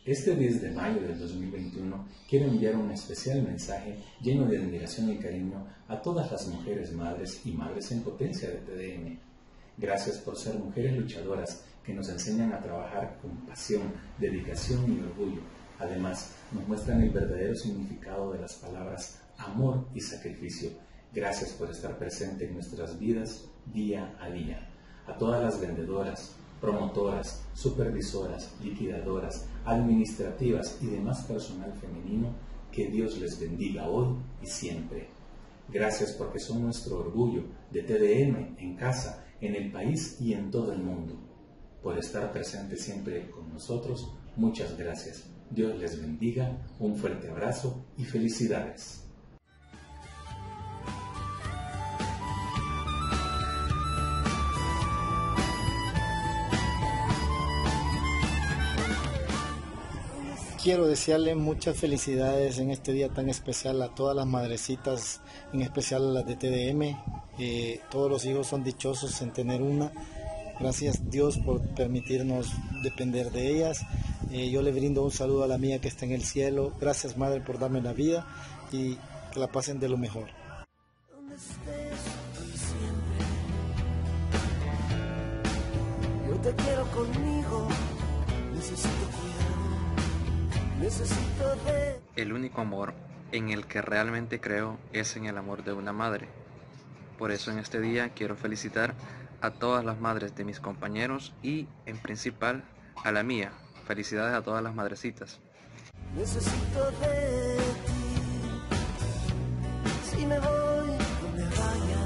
Este 10 de mayo del 2021 quiero enviar un especial mensaje lleno de admiración y cariño a todas las mujeres madres y madres en potencia de TDM. Gracias por ser mujeres luchadoras que nos enseñan a trabajar con pasión, dedicación y orgullo. Además, nos muestran el verdadero significado de las palabras amor y sacrificio. Gracias por estar presente en nuestras vidas día a día. A todas las vendedoras, promotoras, supervisoras, liquidadoras, administrativas y demás personal femenino, que Dios les bendiga hoy y siempre. Gracias porque son nuestro orgullo de TDM en casa, en el país y en todo el mundo. Por estar presente siempre con nosotros, muchas gracias. Dios les bendiga, un fuerte abrazo y felicidades. Quiero desearle muchas felicidades en este día tan especial a todas las madrecitas, en especial a las de TDM. Todos los hijos son dichosos en tener una. Gracias Dios por permitirnos depender de ellas. Yo le brindo un saludo a la mía que está en el cielo. Gracias Madre por darme la vida y que la pasen de lo mejor. Donde estés, siempre. Yo te quiero conmigo, necesito cuidado, necesito ver. El único amor en el que realmente creo es en el amor de una madre. Por eso en este día quiero felicitar a todas las madres de mis compañeros y, en principal, a la mía. Felicidades a todas las madrecitas. Necesito de ti. Si me voy donde vaya,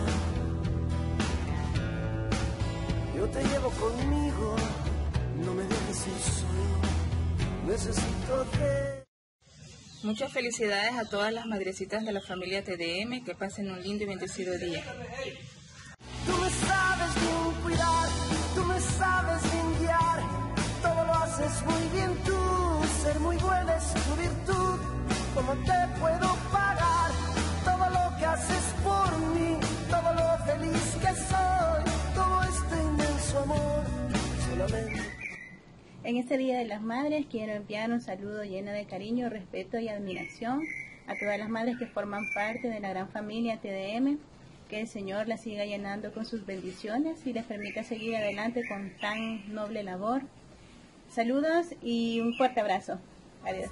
yo te llevo conmigo. No me dejes ir solo. Necesito de... Muchas felicidades a todas las madrecitas de la familia TDM. Que pasen un lindo y bendecido día. Tú me sabes bien cuidar, tú me sabes bien guiar, todo lo haces muy bien tú, ser muy buena es tu virtud, ¿cómo te puedo pagar todo lo que haces por mí, todo lo feliz que soy, todo este inmenso amor, solamente? En este Día de las Madres quiero enviar un saludo lleno de cariño, respeto y admiración a todas las madres que forman parte de la gran familia TDM. Que el Señor las siga llenando con sus bendiciones y les permita seguir adelante con tan noble labor. Saludos y un fuerte abrazo. Adiós.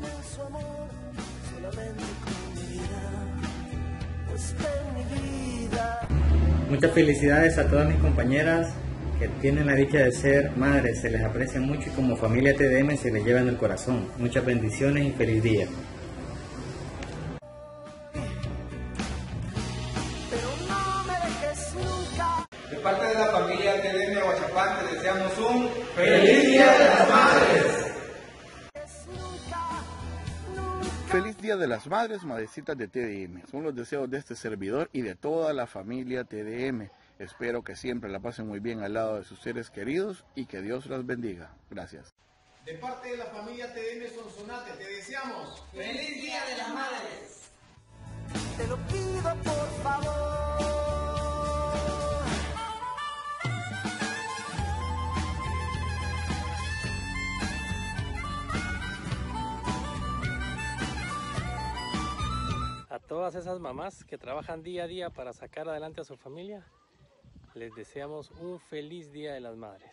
Muchas felicidades a todas mis compañeras que tienen la dicha de ser madres. Se les aprecia mucho y como familia TDM se les lleva en el corazón. Muchas bendiciones y feliz día. De parte de la familia TDM Huachapán te deseamos un ¡Feliz Día de las Madres! Feliz Día de las Madres, madrecitas de TDM. Son los deseos de este servidor y de toda la familia TDM. Espero que siempre la pasen muy bien al lado de sus seres queridos y que Dios las bendiga. Gracias. De parte de la familia TDM Sonsonate te deseamos ¡Feliz Día de las Madres! Te lo pido por favor. A todas esas mamás que trabajan día a día para sacar adelante a su familia, les deseamos un feliz Día de las Madres.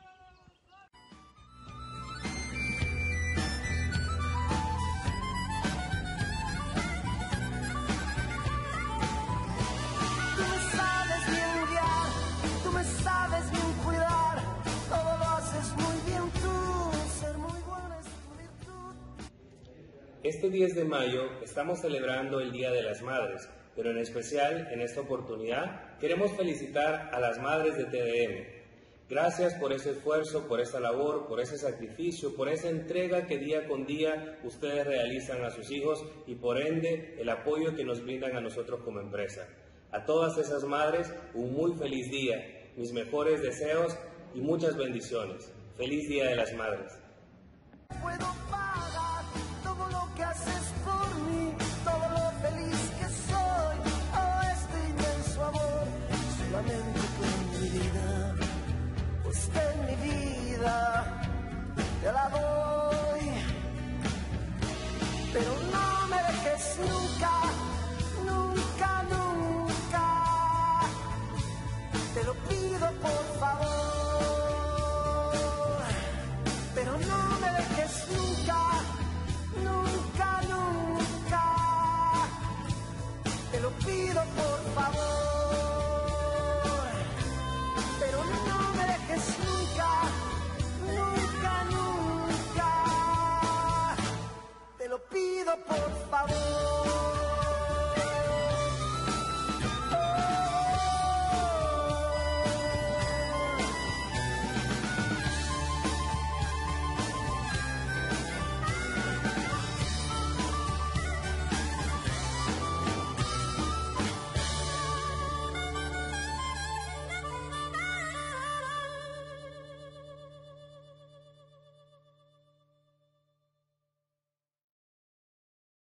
Tú me sabes bien guiar, tú me sabes bien cuidar, todo lo haces muy bien tú, ser muy buena es tu virtud. Este 10 de mayo estamos celebrando el Día de las Madres, pero en especial en esta oportunidad queremos felicitar a las madres de TDM. Gracias por ese esfuerzo, por esa labor, por ese sacrificio, por esa entrega que día con día ustedes realizan a sus hijos y por ende el apoyo que nos brindan a nosotros como empresa. A todas esas madres, un muy feliz día, mis mejores deseos y muchas bendiciones. Feliz Día de las Madres. Puedo pagar todo lo que haces por mí, todo lo feliz que soy, oh este inmenso amor, solamente por mi vida, pues en mi vida te la doy. por